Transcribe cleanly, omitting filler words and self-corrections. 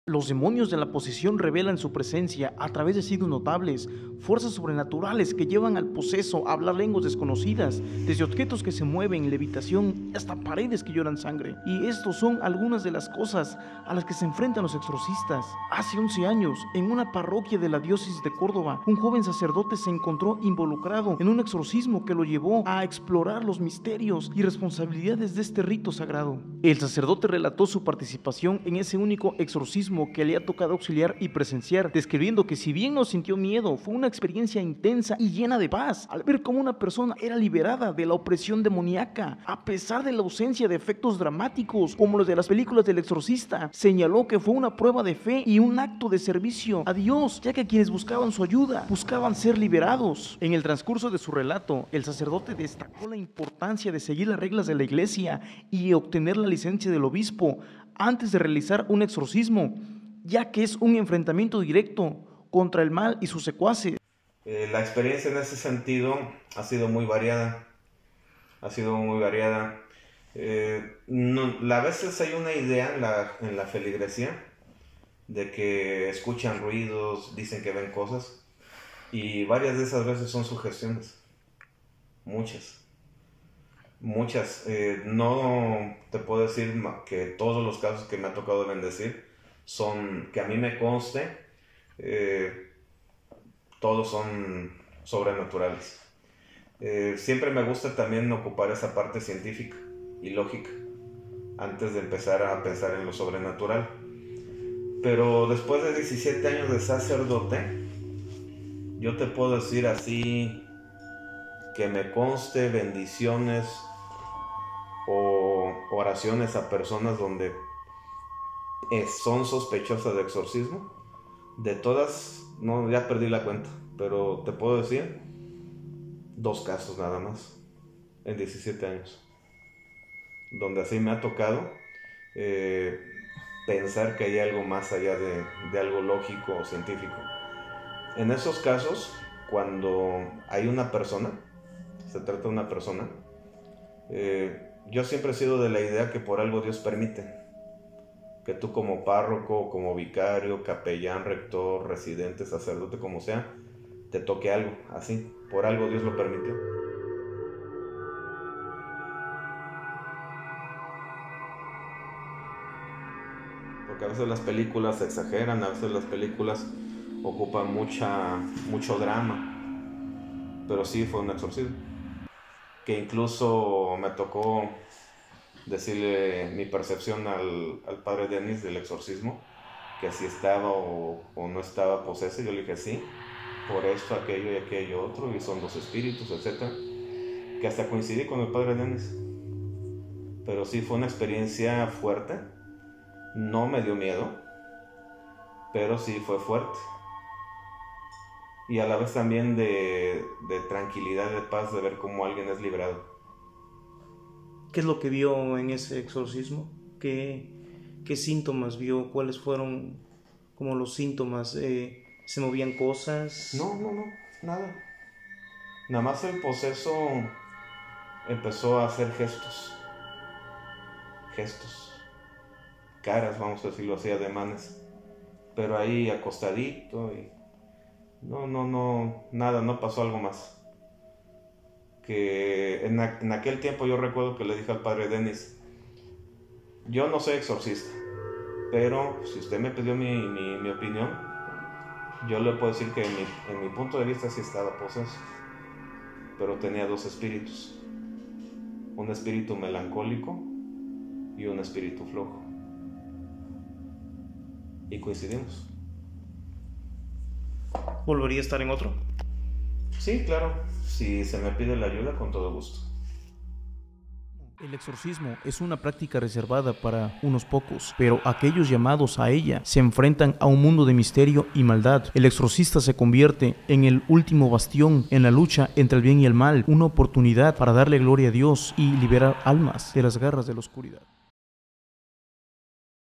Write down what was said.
Los demonios de la posesión revelan su presencia a través de signos notables, fuerzas sobrenaturales que llevan al poseso a hablar lenguas desconocidas, desde objetos que se mueven, levitación, hasta paredes que lloran sangre. Y estos son algunas de las cosas a las que se enfrentan los exorcistas. Hace 11 años, en una parroquia de la diócesis de Córdoba, un joven sacerdote se encontró involucrado en un exorcismo que lo llevó a explorar los misterios y responsabilidades de este rito sagrado. El sacerdote relató su participación en ese único exorcismo que le ha tocado auxiliar y presenciar, describiendo que si bien no sintió miedo, fue una experiencia intensa y llena de paz, al ver cómo una persona era liberada de la opresión demoníaca, a pesar de la ausencia de efectos dramáticos, como los de las películas del exorcista. Señaló que fue una prueba de fe y un acto de servicio a Dios, ya que quienes buscaban su ayuda, buscaban ser liberados. En el transcurso de su relato, el sacerdote destacó la importancia de seguir las reglas de la iglesia y obtener la licencia del obispo antes de realizar un exorcismo, ya que es un enfrentamiento directo contra el mal y sus secuaces. La experiencia en ese sentido ha sido muy variada. A veces hay una idea en la feligresía de que escuchan ruidos, dicen que ven cosas, y varias de esas veces son sugestiones. Muchas. No te puedo decir que todos los casos que me ha tocado bendecir son, que a mí me conste, todos son sobrenaturales. Siempre me gusta también ocupar esa parte científica y lógica antes de empezar a pensar en lo sobrenatural. Pero después de 17 años de sacerdote, yo te puedo decir así que me conste bendiciones o oraciones a personas donde son sospechosas de exorcismo. De todas, no, ya perdí la cuenta, pero te puedo decir 2 casos nada más en 17 años, donde así me ha tocado pensar que hay algo más allá de algo lógico o científico. En esos casos, cuando hay una persona, se trata de una persona, yo siempre he sido de la idea que por algo Dios permite que tú como párroco, como vicario, capellán, rector, residente, sacerdote, como sea, te toque algo así, por algo Dios lo permitió. Porque a veces las películas se exageran, a veces las películas ocupan mucho drama, pero sí fue un exorcismo, que incluso me tocó decirle mi percepción al padre Denis del exorcismo, que si estaba o no estaba poseso. Yo le dije sí, por esto, aquello y aquello otro, y son 2 espíritus, etc. Que hasta coincidí con el padre Denis. Pero sí fue una experiencia fuerte, no me dio miedo, pero sí fue fuerte. Y a la vez también de tranquilidad, de paz, de ver cómo alguien es liberado. ¿Qué es lo que vio en ese exorcismo? ¿Qué síntomas vio? ¿Cuáles fueron como los síntomas? ¿Se movían cosas? No, nada. Nada más el poseso empezó a hacer gestos, caras, vamos a decirlo así, ademanes, pero ahí acostadito y nada, no pasó algo más. Que en aquel tiempo yo recuerdo que le dije al padre Denis, yo no soy exorcista, pero si usted me pidió mi opinión, yo le puedo decir que en mi punto de vista sí estaba poseso, pero tenía 2 espíritus, un espíritu melancólico y un espíritu flojo, y coincidimos. ¿Volvería a estar en otro? Sí, claro, si se me pide la ayuda, con todo gusto. El exorcismo es una práctica reservada para unos pocos, pero aquellos llamados a ella se enfrentan a un mundo de misterio y maldad. El exorcista se convierte en el último bastión en la lucha entre el bien y el mal, una oportunidad para darle gloria a Dios y liberar almas de las garras de la oscuridad.